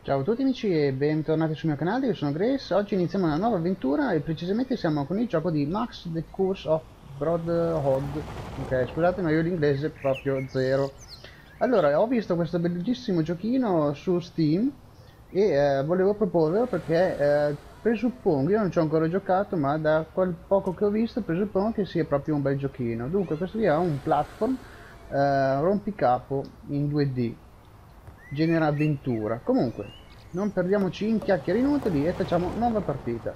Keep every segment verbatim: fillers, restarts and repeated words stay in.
Ciao a tutti amici e bentornati sul mio canale, io sono Grace. Oggi iniziamo una nuova avventura e precisamente siamo con il gioco di Max The Curse of Brotherhood. Ok, scusate ma io l'inglese proprio zero. Allora, ho visto questo bellissimo giochino su Steam e eh, volevo proporvelo perché eh, presuppongo, io non ci ho ancora giocato, ma da quel poco che ho visto presuppongo che sia proprio un bel giochino. Dunque, questo qui è un platform eh, rompicapo in due D. Genera avventura. Comunque, non perdiamoci in chiacchiere inutili e facciamo nuova partita.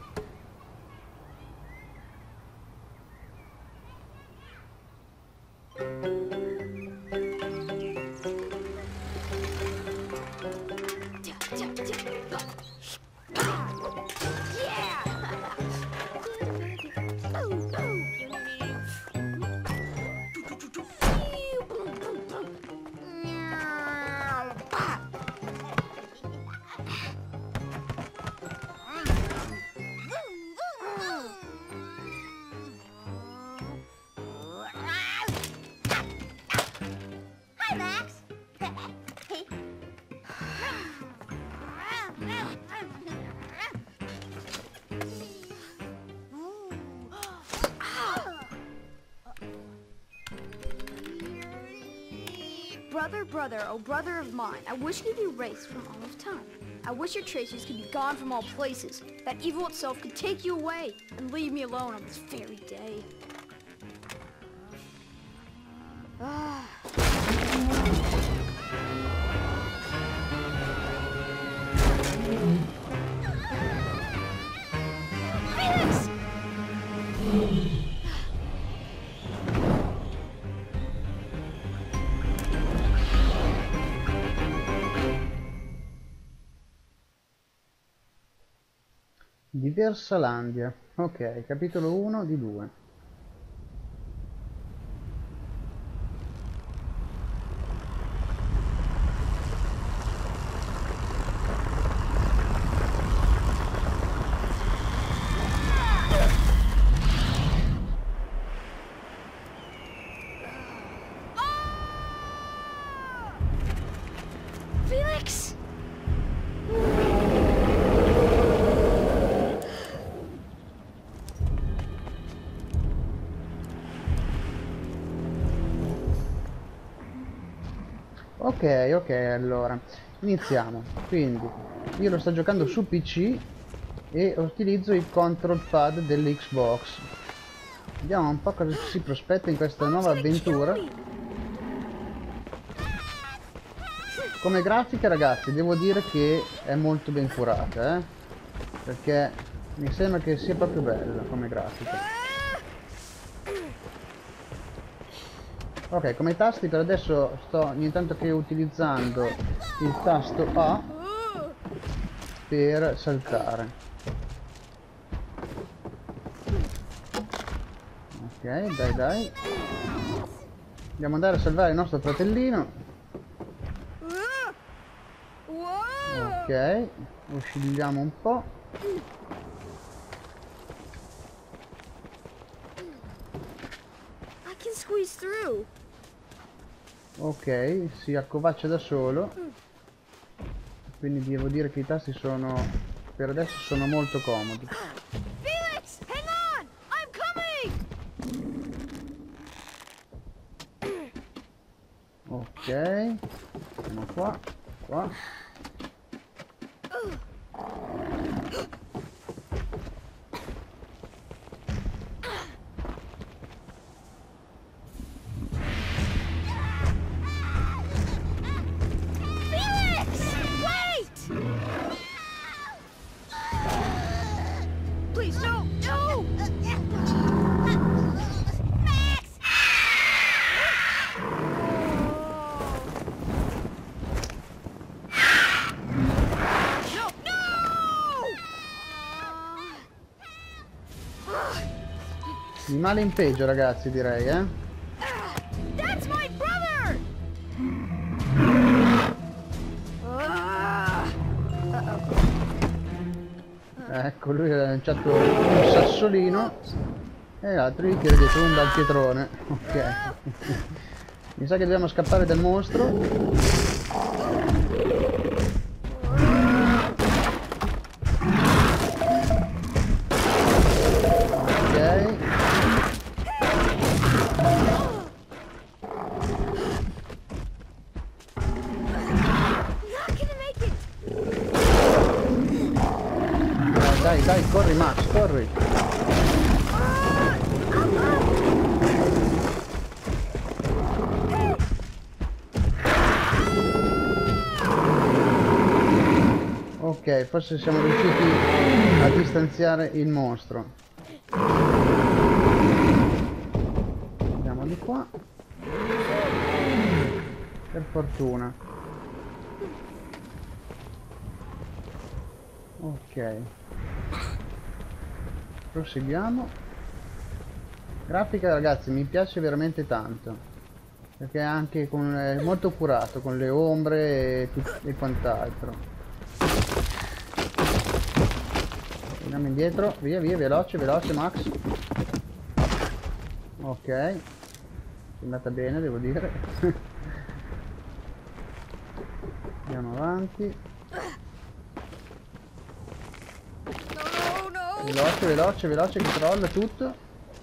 Hi, Max. Brother, brother, oh brother of mine, I wish you could be erased from all of time. I wish your tracers could be gone from all places, that evil itself could take you away and leave me alone on this very day. Ah. Felix! Diversalandia. Ok, capitolo uno di due. Felix! Ok, ok, allora iniziamo. Quindi io lo sto giocando su P C e utilizzo il control pad dell'Xbox. Vediamo un po' cosa si prospetta in questa nuova avventura. Come grafica, ragazzi, devo dire che è molto ben curata, eh? Perché mi sembra che sia proprio bella come grafica. Ok, come tasti per adesso sto intanto che utilizzando il tasto A per saltare. Ok, dai dai. Andiamo ad andare a salvare il nostro fratellino. Ok, oscilliamo un po'. I can squeeze through. Ok, si accovaccia da solo. Quindi devo dire che i tasti sono, per adesso sono molto comodi. Felix, hang on! I'm coming! Ok, siamo qua, qua. Felix! Wait! Please, no! No! Max! No! No! Di male in peggio, ragazzi, direi, eh. That's my brother! Ecco, lui ha lanciato un sassolino e l'altro gli tira dietro un bel pietrone. Ok. Mi sa che dobbiamo scappare dal mostro. Lui. Ok, forse siamo riusciti a distanziare il mostro. Andiamo di qua. Per fortuna. Ok. Proseguiamo. Grafica, ragazzi, mi piace veramente tanto. Perché è anche con, è molto curato con le ombre e, e quant'altro. Andiamo indietro, via via, veloce, veloce Max. Ok. È andata bene, devo dire. Andiamo avanti. Veloce, veloce, veloce, che crolla tutto.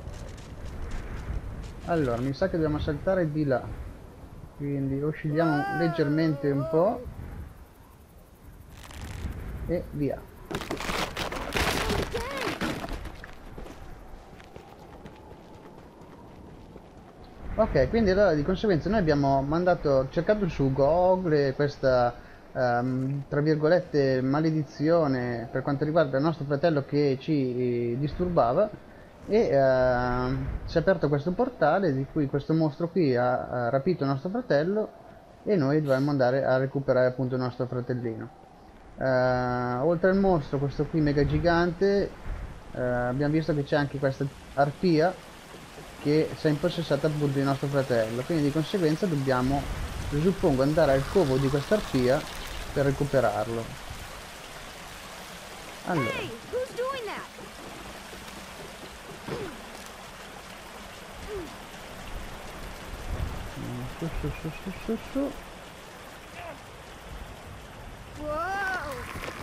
Allora, mi sa che dobbiamo saltare di là. Quindi oscilliamo leggermente un po'. E via. Ok, quindi allora di conseguenza noi abbiamo mandato, cercato su Google questa, ehm, tra virgolette, maledizione per quanto riguarda il nostro fratello che ci disturbava e ehm, si è aperto questo portale di cui questo mostro qui ha, ha rapito il nostro fratello e noi dovremmo andare a recuperare appunto il nostro fratellino. Eh, oltre al mostro, questo qui mega gigante, eh, abbiamo visto che c'è anche questa arpia che si è impossessata appunto di nostro fratello, quindi di conseguenza dobbiamo, presuppongo, andare al covo di questa arpia per recuperarlo. Allora, Hey, who's doing that? su su su su su su. Whoa!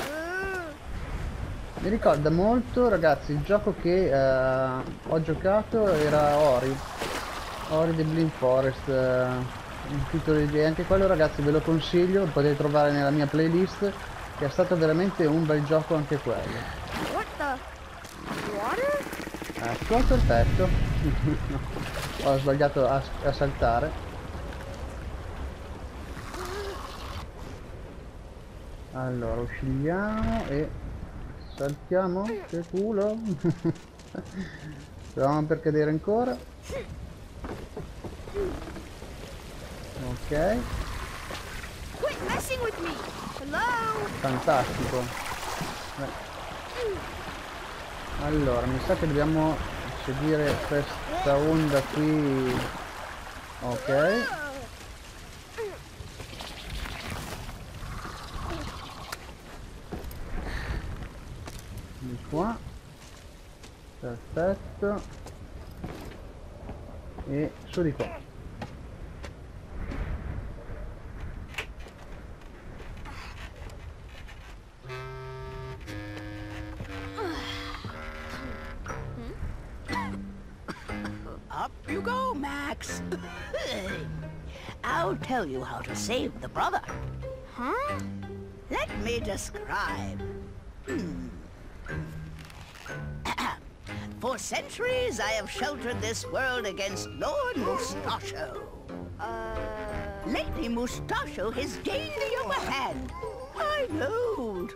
Mi ricorda molto, ragazzi, il gioco che eh, ho giocato era Ori, Ori the Blind Forest, eh, il titolo di anche quello, ragazzi, ve lo consiglio, lo potete trovare nella mia playlist, che è stato veramente un bel gioco anche quello. What the? Water? Ecco, perfetto. Ho sbagliato a, a saltare. Allora, usciliamo e saltiamo. Che culo. Stavamo per cadere ancora. Ok. Quit messing with me! Hello? Fantastico. Beh. Allora, mi sa che dobbiamo seguire questa onda qui. Ok. Di qua. Perfetto. E su di qua. Up you go, Max. I'll tell you how to save the brother. Huh? Let me describe. Hmm. For centuries, I have sheltered this world against Lord Mustachio. Uh... Lately, Mustachio has gained the upper hand. I'm old.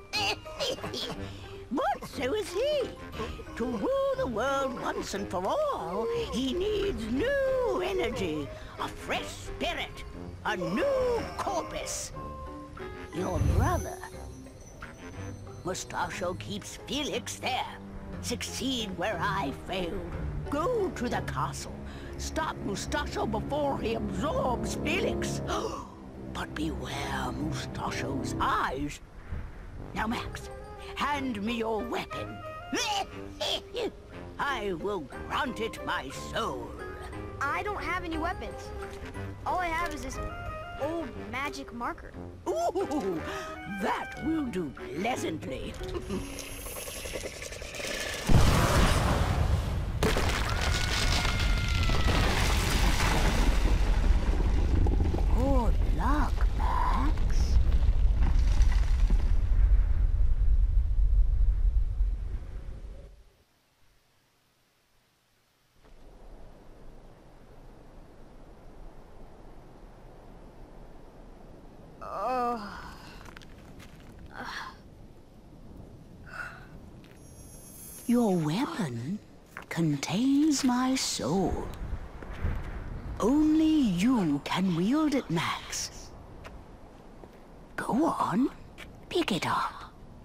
But so is he. To rule the world once and for all, he needs new energy, a fresh spirit, a new corpus. Your brother. Mustachio keeps Felix there. Succeed where I failed. Go to the castle. Stop Mustachio before he absorbs Felix. But beware Mustachio's eyes. Now, Max, hand me your weapon. I will grant it my soul. I don't have any weapons. All I have is this old magic marker. Ooh, that will do pleasantly. Good luck, Max. Your weapon contains my soul. Only you can wield it, Max. Go on, pick it up.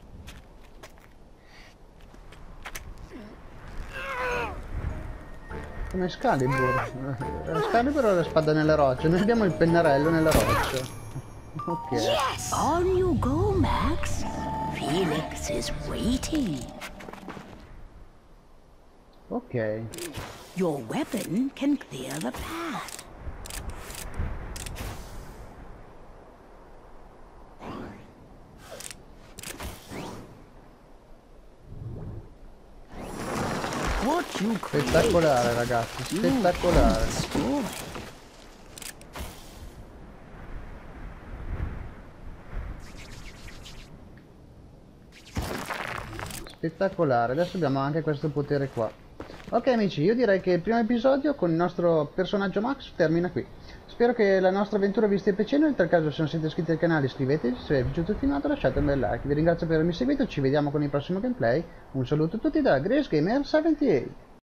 Come Excalibur. Excalibur ha la spada nelle rocce, noi abbiamo il pennarello nelle rocce. Ok. Yes! On you go, Max. Felix is waiting. Ok. Your weapon can clear the path. What you create, Spettacolare, ragazzi, spettacolare. destroy. Spettacolare, adesso abbiamo anche questo potere qua. Ok amici, io direi che il primo episodio con il nostro personaggio Max termina qui. Spero che la nostra avventura vi stia piacendo, in tal caso se non siete iscritti al canale iscrivetevi, se vi è piaciuto il filmato lasciate un bel like. Vi ringrazio per avermi seguito, ci vediamo con il prossimo gameplay. Un saluto a tutti da Grace Gamer settantotto.